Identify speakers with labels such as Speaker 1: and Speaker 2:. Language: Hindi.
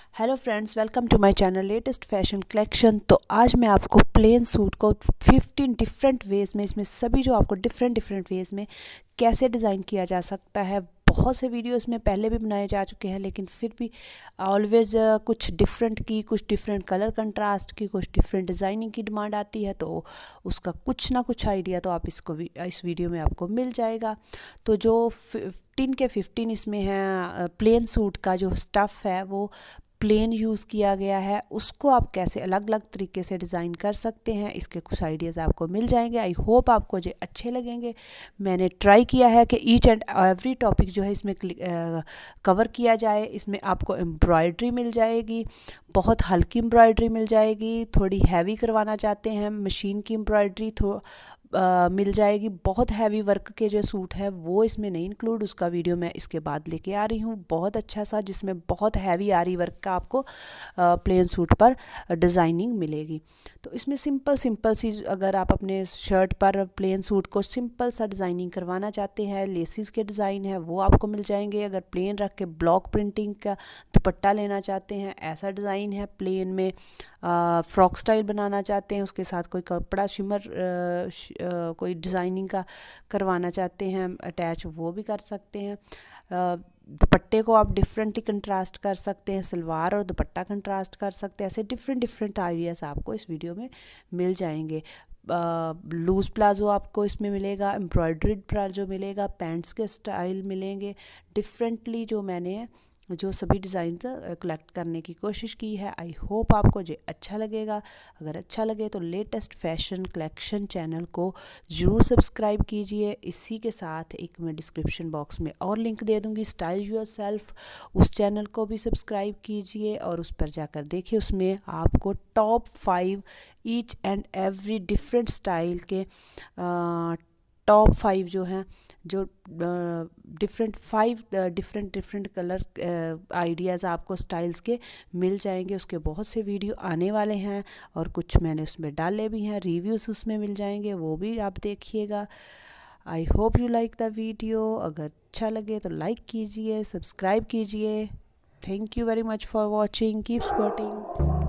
Speaker 1: Hello friends, welcome to my channel latest fashion collection. तो आज मैं आपको प्लेन सूट को 15 डिफरेंट वेज़ में, इसमें सभी जो आपको डिफरेंट वेज़ में कैसे डिज़ाइन किया जा सकता है। बहुत से वीडियोस में पहले भी बनाए जा चुके हैं, लेकिन फिर भी ऑलवेज़ कुछ डिफरेंट की, कुछ डिफरेंट कलर कंट्रास्ट की, कुछ डिफरेंट डिज़ाइनिंग की डिमांड आती है। तो उसका कुछ ना कुछ आइडिया तो आप इस वीडियो में आपको मिल जाएगा। तो जो 15 के 15 इसमें है, प्लेन सूट का जो स्टफ़ है वो प्लेन यूज़ किया गया है, उसको आप कैसे अलग अलग तरीके से डिज़ाइन कर सकते हैं, इसके कुछ आइडियाज़ आपको मिल जाएंगे। आई होप आपको ये अच्छे लगेंगे। मैंने ट्राई किया है कि ईच एंड एवरी टॉपिक जो है इसमें कवर किया जाए। इसमें आपको एम्ब्रॉयडरी मिल जाएगी, बहुत हल्की एम्ब्रॉयडरी मिल जाएगी। थोड़ी हैवी करवाना चाहते हैं, मशीन की एम्ब्रॉयडरी मिल जाएगी। बहुत हैवी वर्क के जो सूट है वो इसमें नहीं इंक्लूड, उसका वीडियो मैं इसके बाद लेके आ रही हूँ, बहुत अच्छा सा, जिसमें बहुत हैवी आरी वर्क का आपको प्लेन सूट पर डिज़ाइनिंग मिलेगी। तो इसमें सिंपल सी, अगर आप अपने शर्ट पर प्लेन सूट को सिंपल सा डिज़ाइनिंग करवाना चाहते हैं, लेसिस के डिज़ाइन है वो आपको मिल जाएंगे। अगर प्लेन रख के ब्लॉक प्रिंटिंग का दुपट्टा लेना चाहते हैं, ऐसा डिज़ाइन है। प्लेन में फ्रॉक स्टाइल बनाना चाहते हैं, उसके साथ कोई कपड़ा शिमर कोई डिज़ाइनिंग का करवाना चाहते हैं अटैच, वो भी कर सकते हैं। दुपट्टे को आप डिफरेंटली कंट्रास्ट कर सकते हैं, सलवार और दुपट्टा कंट्रास्ट कर सकते हैं। ऐसे डिफरेंट आइडियाज़ आपको इस वीडियो में मिल जाएंगे। लूज़ प्लाजो आपको इसमें मिलेगा, एम्ब्रॉयड्रीड प्लाजो मिलेगा, पैंट्स के स्टाइल मिलेंगे। डिफरेंटली जो सभी डिज़ाइन कलेक्ट करने की कोशिश की है। आई होप आपको ये अच्छा लगेगा। अगर अच्छा लगे तो लेटेस्ट फैशन कलेक्शन चैनल को ज़रूर सब्सक्राइब कीजिए। इसी के साथ एक मैं डिस्क्रिप्शन बॉक्स में और लिंक दे दूँगी, स्टाइल योरसेल्फ, उस चैनल को भी सब्सक्राइब कीजिए और उस पर जाकर देखिए। उसमें आपको top 5 each and every different style के टॉप 5 जो हैं, जो डिफरेंट कलर आइडियाज़ आपको स्टाइल्स के मिल जाएंगे। उसके बहुत से वीडियो आने वाले हैं और कुछ मैंने उसमें डाले भी हैं, रिव्यूज़ उसमें मिल जाएंगे, वो भी आप देखिएगा। I hope you like the video. अगर अच्छा लगे तो लाइक कीजिए, सब्सक्राइब कीजिए। Thank you very much for watching, keep supporting.